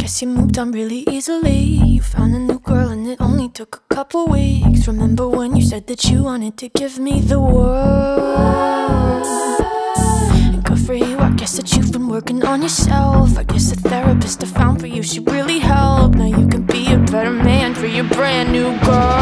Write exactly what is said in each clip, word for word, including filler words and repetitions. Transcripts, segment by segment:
guess you moved on really easily. You found a new girl and it only took a couple weeks. Remember when you said that you wanted to give me the world? And good for you, I guess that you've been working on yourself. I guess the therapist I found for you should really help. Now you can be a better man for your brand new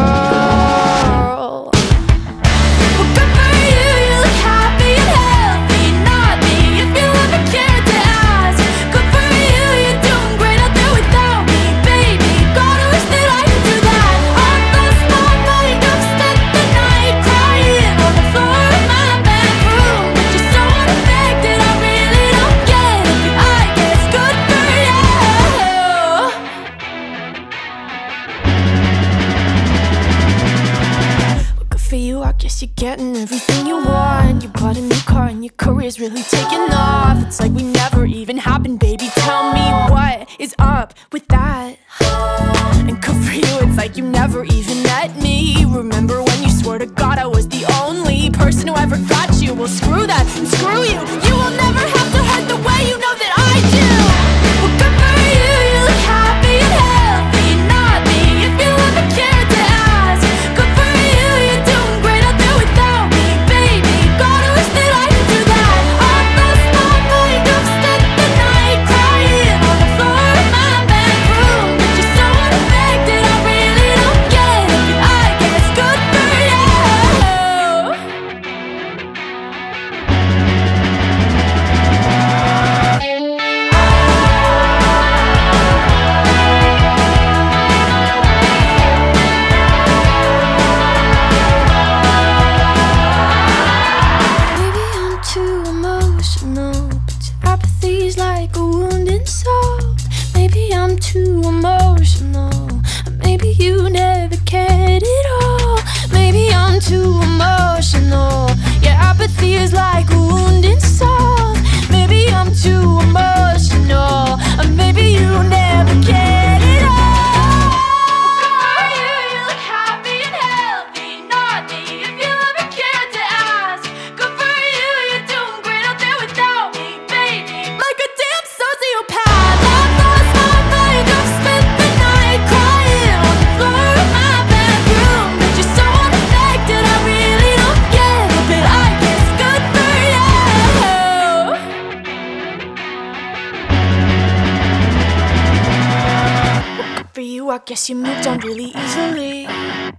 girl. Well, good for you, you look happy and healthy. Not me, if you ever cared to ask. Good for you, you're doing great out there without me, baby. Gotta wish that I could do that. I've lost my mind, I've spent the night crying on the floor of my bedroom. But you're so unaffected, I really don't get it. But I guess good for you. Well, good for you, I guess you're getting everything you want. You bought a new car and your career's really taking off. It's like we never even happened, baby. Tell me what is up with that? And good for you, it's like you never even met me. Remember when you swore to God I was the only person who ever got you? Well, screw that and screw you. You will never have to hurt the way you know that I do. Well, good for you, you look happy and healthy. Not me, if you ever cared to ask. Good for you, you're doing great out there without me, baby. Gotta wish that I could do that. I've lost my mind, I've spent the night crying on the floor of my bedroom. But you're so unaffected, I really don't get it. But I guess good for you. Maybe I'm too emotional, but your apathy's like a wounded soul. Maybe I'm too emotional, or maybe you never cared at all. Maybe I'm too emotional, your apathy is like a wounded soul. Maybe I'm too emotional, or maybe you never cared at all. Good for you, you look happy and healthy. Not me, if you ever cared to ask. Good for you, you're doing great out there without me, baby. Like a damn sociopath, I've lost my mind. I've spent the night crying on the floor of my bedroom. But you're so unaffected, I really don't get it. But I guess good for you. Well, good for you, I guess you moved on really easily.